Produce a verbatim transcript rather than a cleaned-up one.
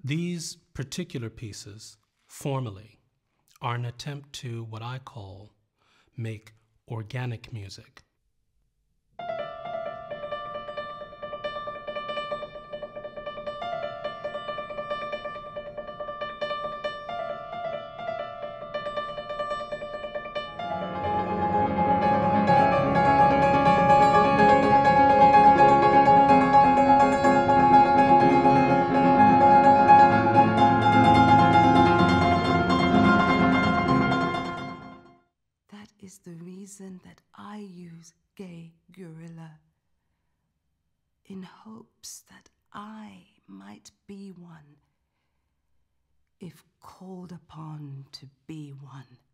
These particular pieces, formally, are an attempt to what I call make organic music. The reason that I use gay gorilla, in hopes that I might be one, if called upon to be one.